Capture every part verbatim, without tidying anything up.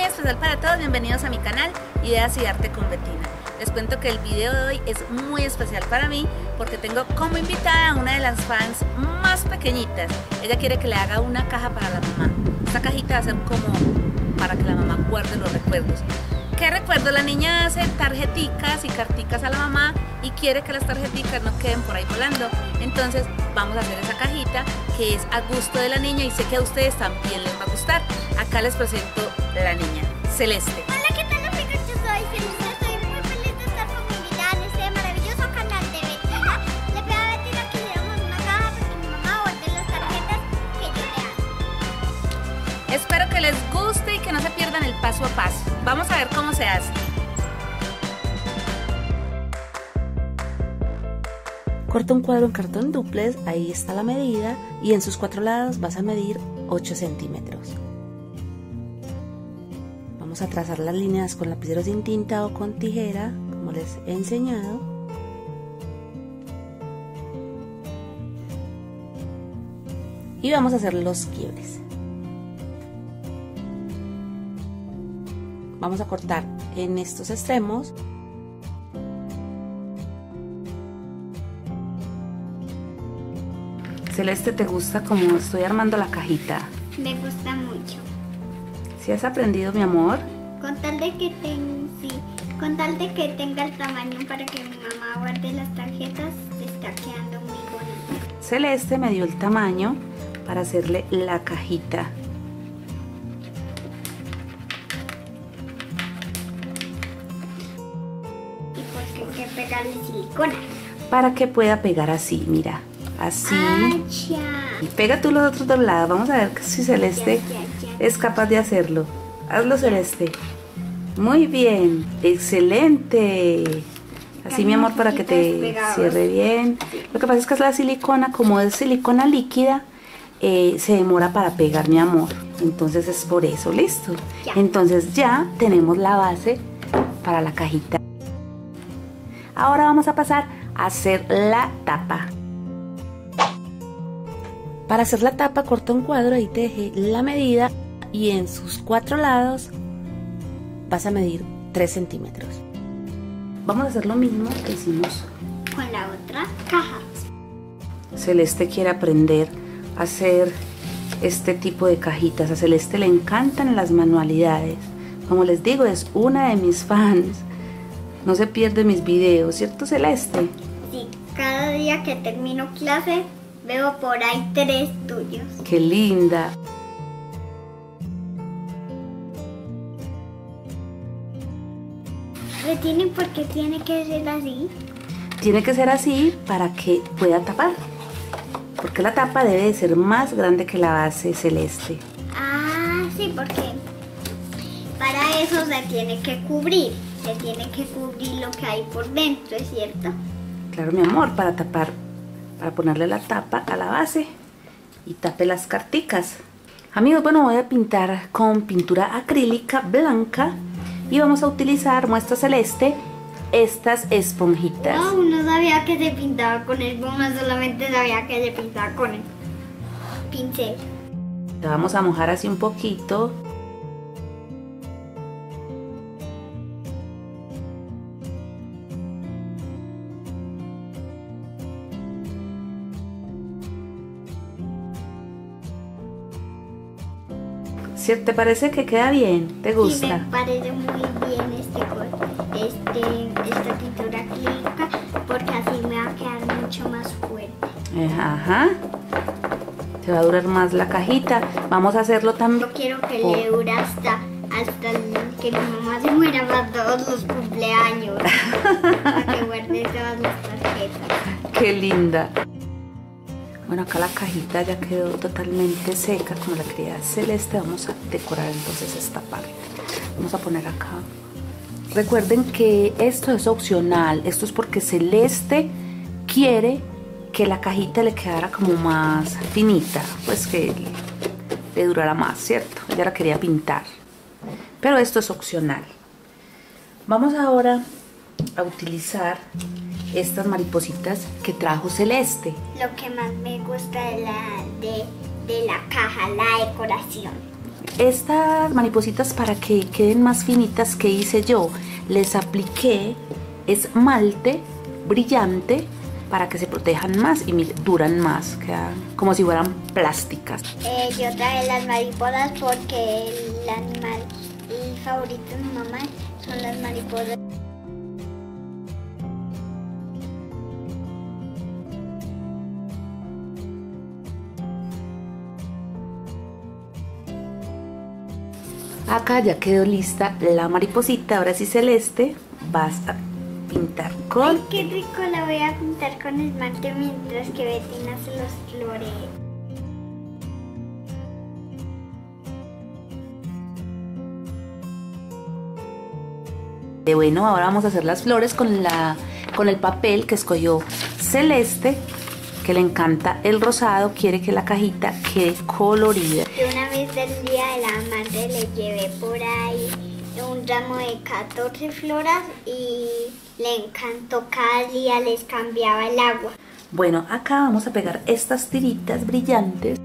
especial para todos, bienvenidos a mi canal Ideas y Arte con Bettina. Les cuento que el video de hoy es muy especial para mí porque tengo como invitada a una de las fans más pequeñitas. Ella quiere que le haga una caja para la mamá. Esta cajita va a ser como para que la mamá guarde los recuerdos. ¿Qué recuerdo? La niña hace tarjeticas y carticas a la mamá y quiere que las tarjeticas no queden por ahí volando. Entonces vamos a hacer esa cajita que es a gusto de la niña y sé que a ustedes también les va a gustar. Acá les presento la niña, Celeste. Hola, ¿qué tal amigos? Yo soy Celeste, estoy muy feliz de estar con mi invitada en este maravilloso canal de Bettina. Le pido a Bettina que le demos una caja porque mi mamá guarde las tarjetas que yo le hago. Espero que les guste y que no se pierdan el paso a paso. Vamos a ver cómo se hace. Corta un cuadro en cartón dúplex, ahí está la medida, y en sus cuatro lados vas a medir ocho centímetros. Vamos a trazar las líneas con lapicero sin tinta o con tijera, como les he enseñado. Y vamos a hacer los quiebres. Vamos a cortar en estos extremos. Celeste, ¿te gusta cómo estoy armando la cajita? Me gusta mucho. ¿Sí has aprendido, mi amor? Con tal de que ten, sí, con tal de que tenga el tamaño para que mi mamá guarde las tarjetas, se está quedando muy bonita. Celeste me dio el tamaño para hacerle la cajita. ¿Y por qué hay que pegarle silicona? Para que pueda pegar así, mira. Así. ¡Acha! Y pega tú los otros dos lados. Vamos a ver si Celeste Ya, ya, ya. es capaz de hacerlo. Hazlo, Celeste. Muy bien. Excelente. Así, mi amor, para que te cierre bien. Lo que pasa es que la silicona, como es silicona líquida, eh, se demora para pegar, mi amor. Entonces es por eso. Listo. Ya. Entonces ya tenemos la base para la cajita. Ahora vamos a pasar a hacer la tapa. Para hacer la tapa, corta un cuadro, ahí te dejé la medida y en sus cuatro lados vas a medir tres centímetros. Vamos a hacer lo mismo que hicimos Con la otra caja. Celeste quiere aprender a hacer este tipo de cajitas. A Celeste le encantan las manualidades. Como les digo, es una de mis fans. No se pierde mis videos, ¿cierto, Celeste? Sí, cada día que termino clase veo por ahí tres tuyos. ¡Qué linda! ¿Le tienen por qué tiene que ser así? Tiene que ser así para que pueda tapar. Porque la tapa debe de ser más grande que la base, Celeste. Ah, sí, porque para eso se tiene que cubrir. Se tiene que cubrir lo que hay por dentro, ¿es cierto? Claro, mi amor, para tapar, para ponerle la tapa a la base y tape las carticas. Amigos, bueno, voy a pintar con pintura acrílica blanca y vamos a utilizar, muestra Celeste, estas esponjitas. No, no sabía que se pintaba con espuma, solamente sabía que se pintaba con el pincel. La vamos a mojar así un poquito. ¿Te parece que queda bien? ¿Te gusta? Sí, me parece muy bien este, este, esta pintura acrílica porque así me va a quedar mucho más fuerte. Ajá. Te va a durar más la cajita. Vamos a hacerlo también. Yo quiero que oh. le dure hasta, hasta el, que mi mamá se muera para todos los cumpleaños. Para que guarde todas las tarjetas. ¡Qué linda! Bueno, acá la cajita ya quedó totalmente seca, como la quería Celeste. Vamos a decorar entonces esta parte. Vamos a poner acá. Recuerden que esto es opcional. Esto es porque Celeste quiere que la cajita le quedara como más finita. Pues que le durara más, ¿cierto? Ella la quería pintar. Pero esto es opcional. Vamos ahora a utilizar estas maripositas que trajo Celeste. Lo que más me gusta de la, de, de la caja, la decoración. Estas maripositas, para que queden más finitas, ¿qué hice yo? Les apliqué esmalte brillante para que se protejan más y mire, duran más, quedan como si fueran plásticas. Eh, yo traje las mariposas porque el animal favorito de mi mamá son las mariposas. Acá ya quedó lista la mariposita, ahora sí Celeste, vas a pintar con... Ay, qué rico, la voy a pintar con esmalte mientras que Betina se los florea. Bueno, ahora vamos a hacer las flores con, la, con el papel que escogió Celeste, que le encanta el rosado, quiere que la cajita quede colorida. Yo una vez del Día de la Madre le llevé por ahí un ramo de catorce flores y le encantó, cada día les cambiaba el agua. Bueno, acá vamos a pegar estas tiritas brillantes.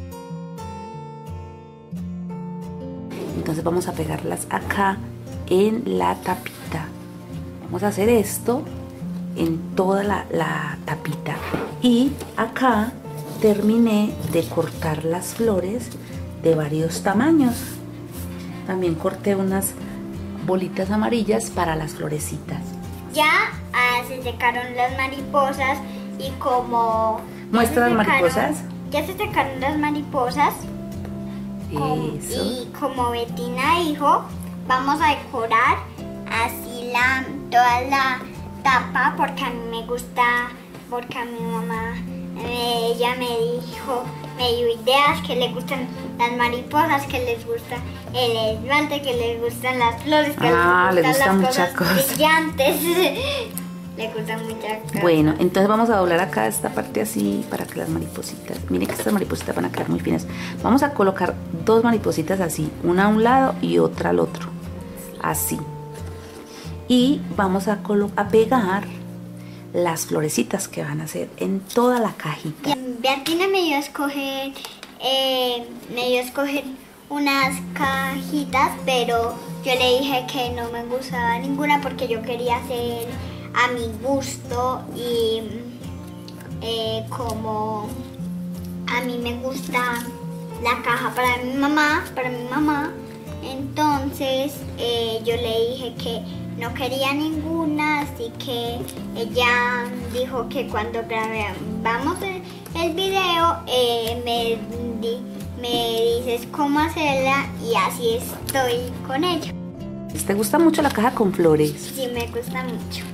Entonces vamos a pegarlas acá en la tapita. Vamos a hacer esto en toda la, la tapita. Y acá terminé de cortar las flores de varios tamaños. También corté unas bolitas amarillas para las florecitas. Ya ah, se secaron las mariposas y como... Muestra las mariposas. Ya se secaron las mariposas. Eso. Y como Betina dijo, vamos a decorar así la, toda la tapa porque a mí me gusta, porque a mi mamá, eh, ella me dijo, me dio ideas que le gustan las mariposas, que les gusta el esmalte, que les gustan las flores, que ah, les gustan, gustan las muchas cosas, cosas brillantes. Le gustan muchas cosas. Bueno, entonces vamos a doblar acá esta parte así para que las maripositas, miren que estas maripositas van a quedar muy finas. Vamos a colocar dos maripositas así, una a un lado y otra al otro, así. Y vamos a, a pegar las florecitas que van a hacer en toda la cajita. Beatina me dio a escoger, eh, me dio a escoger unas cajitas, pero yo le dije que no me gustaba ninguna porque yo quería hacer a mi gusto y eh, como a mí me gusta la caja para mi mamá, para mi mamá, entonces eh, yo le dije que no quería ninguna, así que ella dijo que cuando grabamos el, el video eh, me, di, me dices cómo hacerla y así estoy con ella. ¿Te gusta mucho la caja con flores? Sí, me gusta mucho.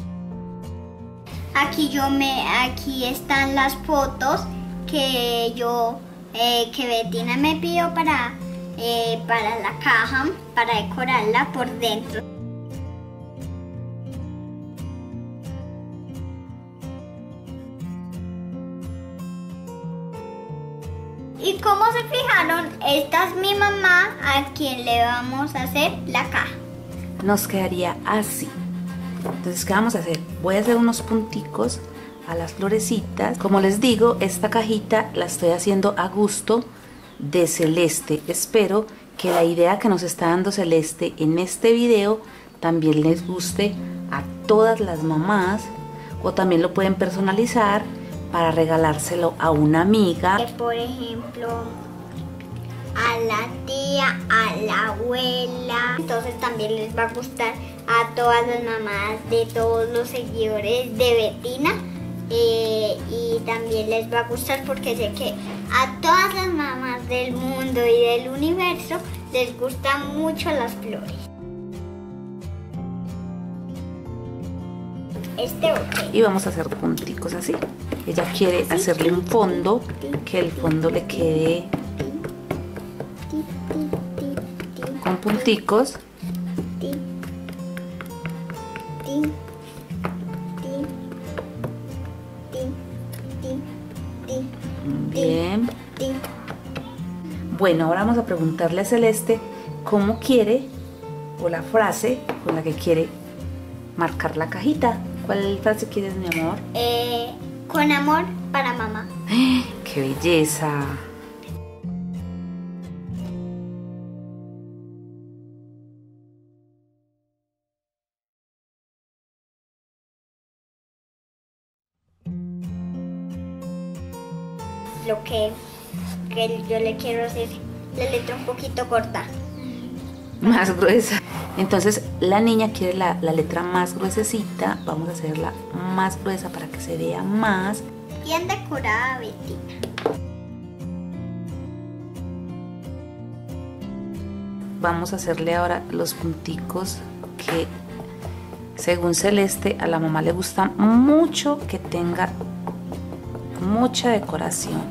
Aquí yo me, aquí están las fotos que yo, eh, que Betina me pidió para, eh, para la caja, para decorarla por dentro. Y como se fijaron, esta es mi mamá a quien le vamos a hacer la caja. Nos quedaría así. Entonces, ¿qué vamos a hacer? Voy a hacer unos punticos a las florecitas. Como les digo, esta cajita la estoy haciendo a gusto de Celeste. Espero que la idea que nos está dando Celeste en este video también les guste a todas las mamás, o también lo pueden personalizar para regalárselo a una amiga. Por ejemplo, a la tía, a la abuela. Entonces también les va a gustar a todas las mamás de todos los seguidores de Betina. Eh, y también les va a gustar porque sé que a todas las mamás del mundo y del universo les gustan mucho las flores. Este ok. Y vamos a hacer punticos así. Ella quiere hacerle un fondo, que el fondo le quede con punticos. Bien. Bueno, ahora vamos a preguntarle a Celeste cómo quiere, o la frase con la que quiere marcar la cajita. ¿Cuál frase quieres, mi amor? Eh, con amor para mamá. ¡Qué belleza! lo que, que yo le quiero hacer la letra un poquito corta. Más gruesa. Entonces la niña quiere la, la letra más gruesecita. Vamos a hacerla más gruesa para que se vea más. Bien decorada, Bettina. Vamos a hacerle ahora los punticos que según Celeste a la mamá le gusta mucho que tenga mucha decoración.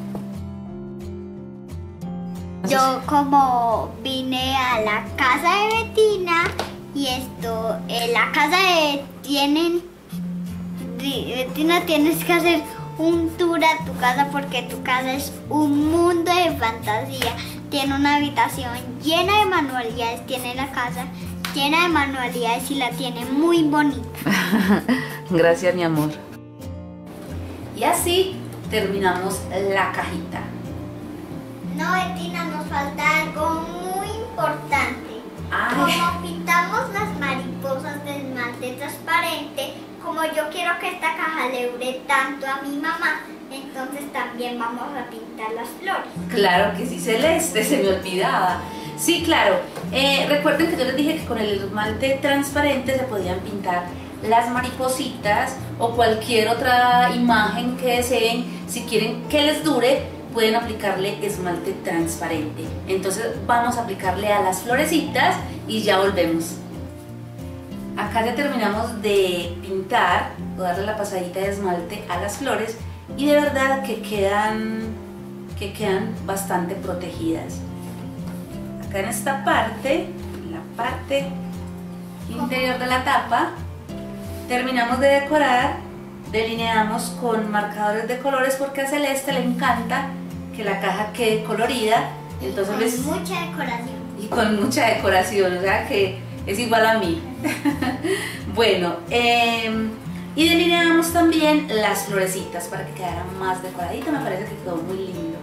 Yo como vine a la casa de Bettina y esto, en la casa de tienen, Bettina, tienes que hacer un tour a tu casa porque tu casa es un mundo de fantasía. Tiene una habitación llena de manualidades, tiene la casa llena de manualidades y la tiene muy bonita. Gracias, mi amor. Y así terminamos la cajita. No, Bettina, nos falta algo muy importante. Ay. Como pintamos las mariposas de esmalte transparente, como yo quiero que esta caja le dure tanto a mi mamá, entonces también vamos a pintar las flores. Claro que sí, Celeste, se me olvidaba. Sí, claro. Eh, recuerden que yo les dije que con el esmalte transparente se podían pintar las maripositas o cualquier otra imagen que deseen. Si quieren que les dure, pueden aplicarle esmalte transparente. Entonces vamos a aplicarle a las florecitas y ya volvemos. Acá ya terminamos de pintar o darle la pasadita de esmalte a las flores y de verdad que quedan, que quedan bastante protegidas. Acá en esta parte, en la parte interior de la tapa, terminamos de decorar, delineamos con marcadores de colores porque a Celeste le encanta que la caja quede colorida. Entonces, Con ¿ves? mucha decoración. Y con mucha decoración, o sea que es igual a mí. Bueno, eh, y delineamos también las florecitas para que quedara más decoradita. Me parece que quedó muy lindo.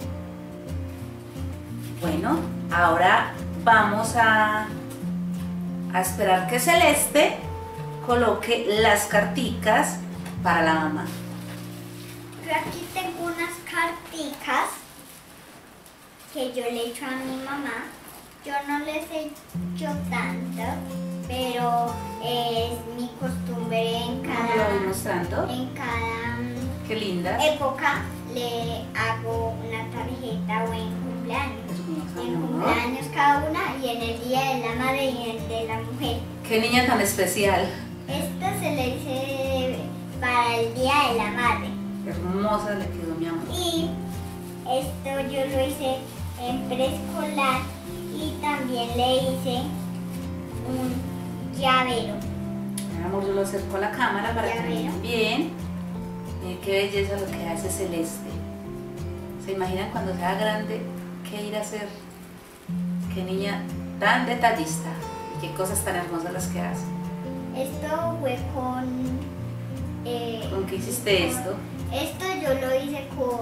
Bueno, ahora vamos a, a esperar que Celeste coloque las carticas para la mamá. Yo aquí tengo unas carticas que yo le he hecho a mi mamá. Yo no les he hecho tantas, pero es mi costumbre en ¿Lo cada, voy mostrando? en cada Qué linda. época le hago una tarjeta o en cumpleaños. En cumpleaños cada una y en el día de la madre y en el de la mujer. Qué niña tan especial. Esta se le hice para el día de la madre. Hermosa le quedó, mi amor. Y esto yo lo hice en preescolar y también le hice un llavero. Mi amor, yo lo acerco a la cámara para Ya que veo. vean bien. Miren qué belleza lo que hace Celeste. ¿Se imaginan cuando sea grande qué ir a hacer? Qué niña tan detallista y qué cosas tan hermosas las que hace. Esto fue con... eh, ¿Con qué hiciste con- esto? Esto yo lo hice con...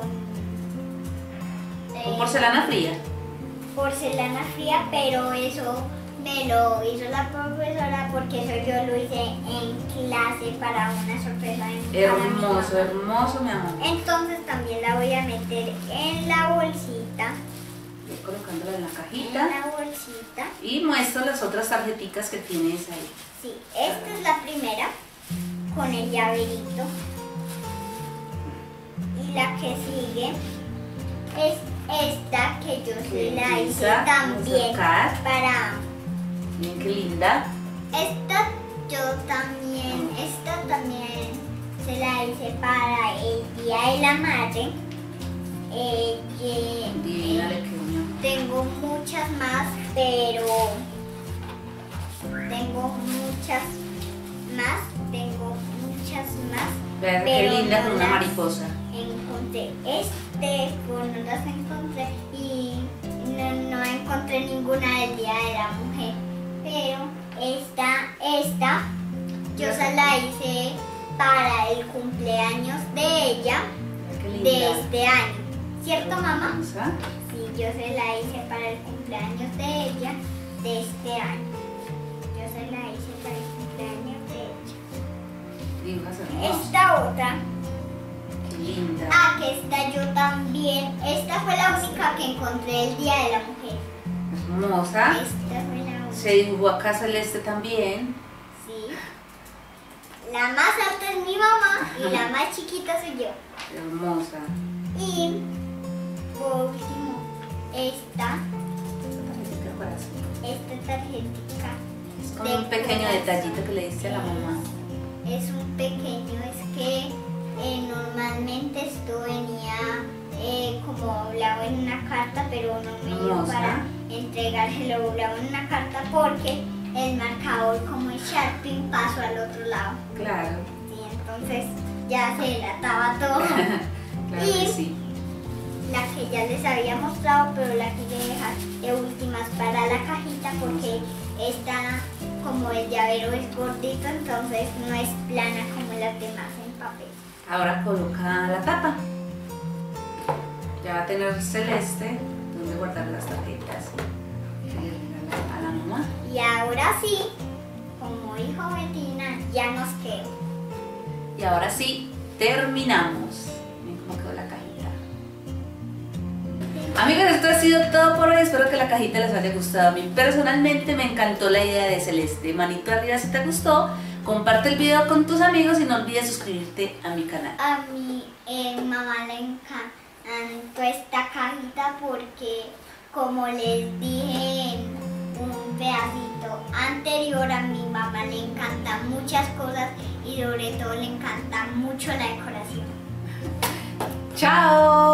Con eh, porcelana fría. porcelana fría, pero eso me lo hizo la profesora porque eso yo lo hice en clase para una sorpresa de mi Hermoso, hermoso, mi amor. Entonces también la voy a meter en la bolsita, Voy colocándola en la en cajita la bolsita. y muestro las otras tarjeticas que tienes ahí. Sí, esta es la primera con el llaverito y la que sigue es esta que yo sí la hice Belleza. también Vamos a sacar. para... Miren qué linda. Esta yo también, esta también se la hice para el Día de la Madre. Eh, que- Divina le quedó, mi amor. tengo muchas más, pero tengo muchas más, tengo muchas más. Vean qué pero linda no con una las mariposa. Encontré este, pues no las encontré y no, no encontré ninguna del Día de la Mujer. Pero esta, esta, yo se la hice para el cumpleaños de ella Qué linda. de este año. ¿Cierto, mamá? Hermosa. Sí, yo se la hice para el cumpleaños de ella de este año. Yo se la hice para el cumpleaños de ella. Dibujas hermosas. Esta otra, Qué linda. ah, que esta yo también. Esta fue la única que encontré el Día de la Mujer. Hermosa. Esta fue la única. Se dibujó acá celeste también. Sí. La más alta es mi mamá y la más chiquita soy yo. Hermosa. Y por último, esta. Esta tarjetita. Es como un pequeño detallito que le diste a la mamá. Es un pequeño, es que eh, normalmente esto venía eh, como hablado en una carta, pero no me dio Hermosa. para entregárselo hablado en una carta porque el marcador como el Sharpie pasó al otro lado. Claro. Y entonces ya se delataba todo. Claro Y que sí. la que ya les había mostrado, pero la quise dejar de últimas para la cajita porque esta, como el llavero es gordito, entonces no es plana como las demás en papel. Ahora coloca la tapa. Ya va a tener celeste donde guardar las tarjetas. A la, a la mamá. Y ahora sí, como dijo Betina, ya nos quedó. Y ahora sí, terminamos. Miren cómo quedó la cajita. Amigos, esto ha sido todo por hoy. Espero que la cajita les haya gustado. A mí personalmente me encantó la idea de celeste. Manito arriba si te gustó. Comparte el video con tus amigos y no olvides suscribirte a mi canal. A mi eh, mamá le encantó esta cajita porque, como les dije en un pedacito anterior, a mi mamá le encantan muchas cosas y sobre todo le encanta mucho la decoración. ¡Chao!